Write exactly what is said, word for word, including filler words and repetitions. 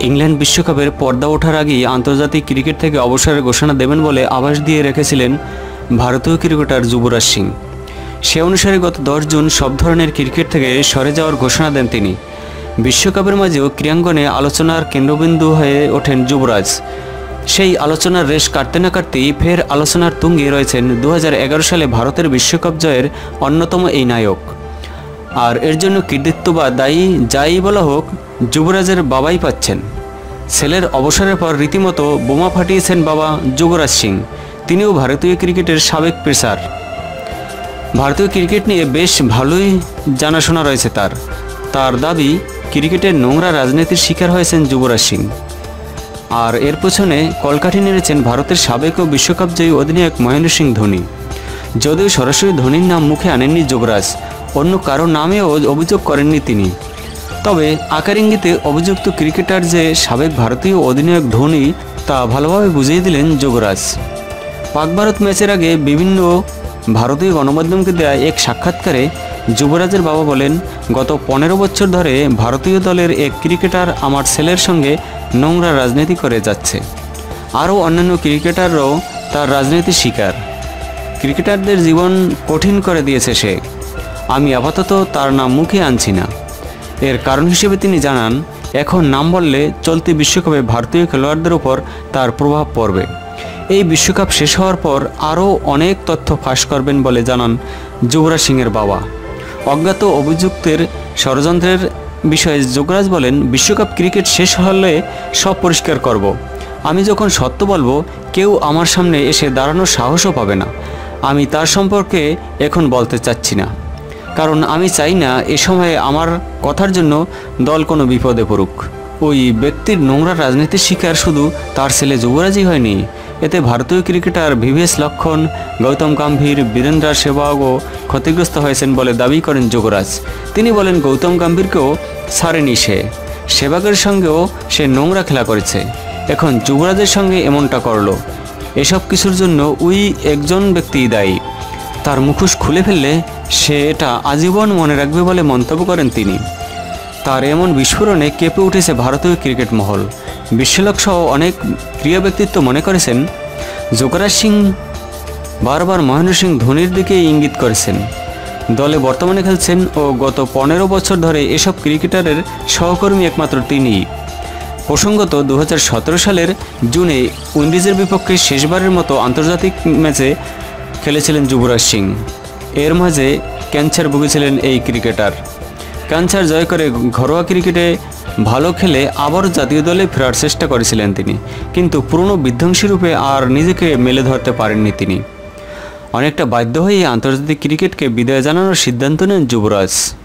England বিশ্বকাপের পর্দা ওঠার আগেই আন্তর্জাতিক ক্রিকেট থেকে অবসরের ঘোষণা দেবেন বলে আভাস দিয়ে রেখেছিলেন ভারতীয় ক্রিকেটার যুবরাজ সিং। সে অনুসারে গত দশ জুন সব ধরনের ক্রিকেট থেকে সরে যাওয়ার ঘোষণা দেন তিনি। বিশ্বকাপের মাঝেও ক্রীড়াঙ্গনে আলোচনার কেন্দ্রবিন্দু হয়ে ওঠেন যুবরাজ। সেই আলোচনার রেশ কাটতে না কাটতেই ফের আলোচনার তুঙ্গে রয়েছেন দু হাজার এগারো সালে ভারতের বিশ্বকাপ জয়ের অন্যতম এই নায়ক। আর এর জন্য কৃতিত্ব বা দায়ী যাই বলা হোক, যুবরাজের বাবাই পাচ্ছেন। ছেলের অবসরের পর রীতিমতো বোমা ফাটিয়েছেন বাবা যুবরাজ সিং। তিনিও ভারতীয় ক্রিকেটের সাবেক পেসার। ভারতীয় ক্রিকেট নিয়ে বেশ ভালোই জানাশোনা রয়েছে তার। তার দাবি, ক্রিকেটের নোংরা রাজনীতির শিকার হয়েছেন যুবরাজ সিং। আর এর পেছনে কলকাঠি নেড়েছেন ভারতের সাবেক ও বিশ্বকাপ জয়ী অধিনায়ক মহেন্দ্র সিং ধোনি। যদিও সরাসরি ধোনির নাম মুখে আনেননি যুবরাজ, অন্য কারো নামেও অভিযোগ করেননি তিনি। তবে আকার ইঙ্গিতে অভিযুক্ত ক্রিকেটার যে সাবেক ভারতীয় অধিনায়ক ধোনি তা ভালোভাবে বুঝিয়ে দিলেন যুবরাজ। পাক ভারত ম্যাচের আগে বিভিন্ন ভারতীয় গণমাধ্যমকে দেয়া এক সাক্ষাৎকারে যুবরাজের বাবা বলেন, গত পনেরো বছর ধরে ভারতীয় দলের এক ক্রিকেটার আমার ছেলের সঙ্গে নোংরা রাজনীতি করে যাচ্ছে। আরও অন্যান্য ক্রিকেটাররাও তার রাজনীতির শিকার। ক্রিকেটারদের জীবন কঠিন করে দিয়েছে সে। আমি আপাতত তার নাম মুখে আনছি না। এর কারণ হিসেবে তিনি জানান, এখন নাম বললে চলতি বিশ্বকাপে ভারতীয় খেলোয়াড়দের উপর তার প্রভাব পড়বে। এই বিশ্বকাপ শেষ হওয়ার পর আরও অনেক তথ্য ফাঁস করবেন বলে জানান যুবরাজ সিংয়ের বাবা। অজ্ঞাত অভিযুক্তের ষড়যন্ত্রের বিষয়ে যুবরাজ বলেন, বিশ্বকাপ ক্রিকেট শেষ হলে সব পরিষ্কার করব। আমি যখন সত্য বলবো, কেউ আমার সামনে এসে দাঁড়ানোর সাহসও পাবে না। আমি তার সম্পর্কে এখন বলতে চাচ্ছি না, কারণ আমি চাই না এ সময়ে আমার কথার জন্য দল কোনো বিপদে পড়ুক। ওই ব্যক্তির নোংরা রাজনীতির শিকার শুধু তার ছেলে যুবরাজই হয়নি, এতে ভারতীয় ক্রিকেটার ভিভিএস লক্ষ্মণ, গৌতম গম্ভীর, বীরেন্দ্র সেহবাগও ক্ষতিগ্রস্ত হয়েছেন বলে দাবি করেন যুবরাজ। তিনি বলেন, গৌতম গম্ভীরকেও ছাড়েনি সে, সেহবাগের সঙ্গেও সে নোংরা খেলা করেছে, এখন যুবরাজের সঙ্গে এমনটা করলো। এসব কিছুর জন্য ওই একজন ব্যক্তিই দায়ী। তার মুখোশ খুলে ফেললে সে এটা আজীবন মনে রাখবে বলে মন্তব্য করেন তিনি। তার এমন বিস্ফোরণে কেঁপে উঠেছে ভারতীয় ক্রিকেট মহল। বিশ্বলোক সহ অনেক ক্রীড়া ব্যক্তিত্ব মনে করেছেন, যুবরাজ সিং বারবার মহেন্দ্র সিং ধোনির দিকে ইঙ্গিত করেছেন। দলে বর্তমানে খেলছেন ও গত পনেরো বছর ধরে এসব ক্রিকেটারের সহকর্মী একমাত্র তিনিই। প্রসঙ্গত, দু হাজার সতেরো সালের জুনে উইন্ডিজের বিপক্ষে শেষবারের মতো আন্তর্জাতিক ম্যাচে খেলেছিলেন যুবরাজ সিং। এর মাঝে ক্যান্সার ভুগেছিলেন এই ক্রিকেটার। ক্যান্সার জয় করে ঘরোয়া ক্রিকেটে ভালো খেলে আবারও জাতীয় দলে ফেরার চেষ্টা করেছিলেন তিনি, কিন্তু পুরনো বিধ্বংসী রূপে আর নিজেকে মেলে ধরতে পারেননি তিনি। অনেকটা বাধ্য হয়ে আন্তর্জাতিক ক্রিকেটকে বিদায় জানানোর সিদ্ধান্ত নেন যুবরাজ।